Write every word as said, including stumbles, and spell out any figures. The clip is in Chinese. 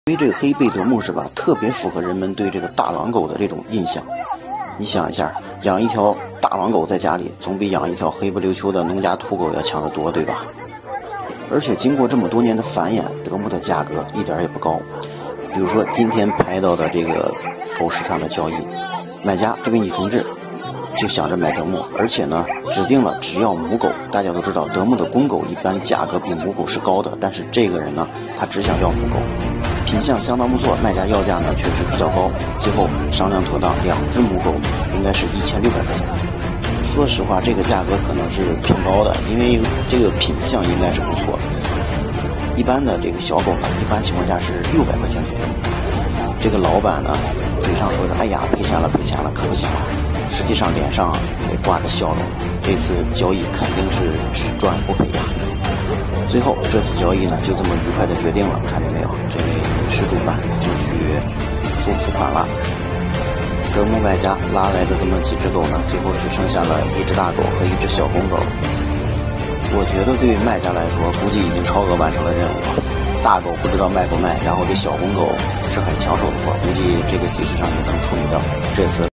因为这个黑背德牧是吧，特别符合人们对这个大狼狗的这种印象。你想一下，养一条大狼狗在家里，总比养一条黑不溜秋的农家土狗要强得多，对吧？而且经过这么多年的繁衍，德牧的价格一点也不高。比如说今天拍到的这个狗市场的交易，买家这位女同志就想着买德牧，而且呢指定了只要母狗。大家都知道德牧的公狗一般价格比母狗是高的，但是这个人呢他只想要母狗，品相相当不错，卖家要价呢确实比较高，最后商量妥当，两只母狗应该是一千六百块钱。说实话这个价格可能是偏高的，因为这个品相应该是不错，一般的这个小狗呢一般情况下是六百块钱左右。这个老板呢嘴上说是哎呀赔钱了赔钱了可不行了，实际上脸上也挂着笑容，这次交易肯定是只赚不赔呀。最后这次交易呢就这么愉快的决定了，看见没有，这位失主呢就去付付款了。德牧卖家拉来的这么几只狗呢，最后只剩下了一只大狗和一只小公狗。我觉得对于卖家来说估计已经超额完成了任务了，大狗不知道卖不卖，然后这小公狗是很抢手的货，估计这个集市上也能处理掉。这次